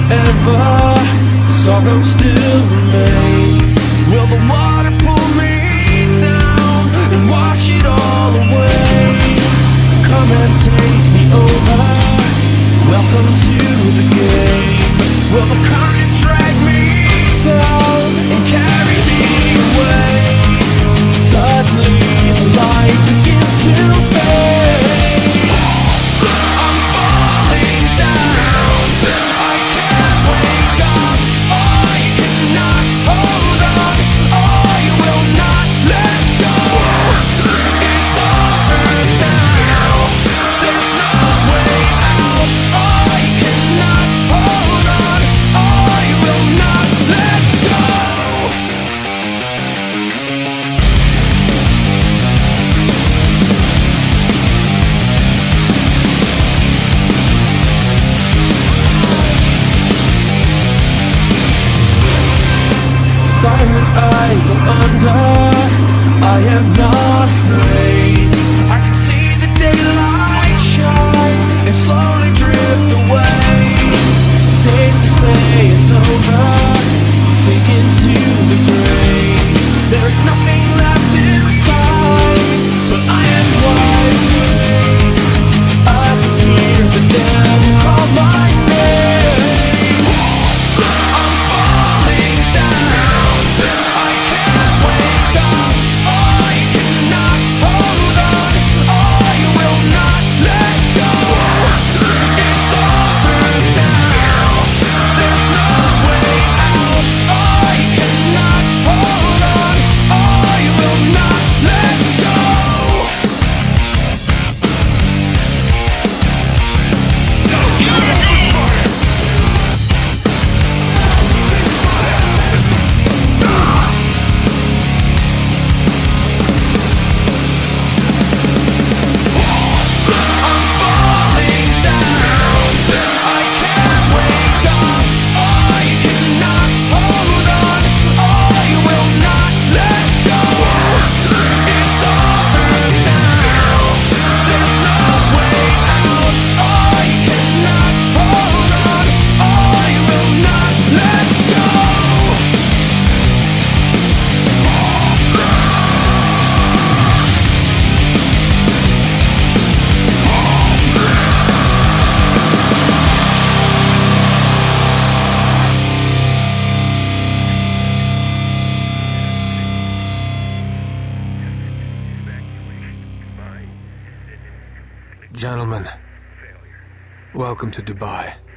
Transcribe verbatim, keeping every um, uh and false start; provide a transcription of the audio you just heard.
forever. Sorrow still remains. Will the water pull me down and wash it all away? Come and take me over. Welcome to the game. Will the current drag me down and carry me away? Suddenly the light begins to fade. I'm falling down. I can't wake up. I cannot hold on. I will not let go. It's over now. There's no way out. I cannot hold on. I will not let go. Silent, I go under. I am not afraid. I can see the daylight shine and slowly drift away. Safe to say it's over. Sink into the grave. There is nothing left inside, but I am wide awake. I can hear the devil call my name. I'm falling down. I can't wake up. I cannot hold on. I will not let go. It's over now. There's no way out. I cannot hold on. I will not let go. I'm falling down. I can't wake up. I cannot hold on. I will not let go. It's over now. There's no way out. I cannot hold on. I will not let go. Gentlemen, welcome to Dubai.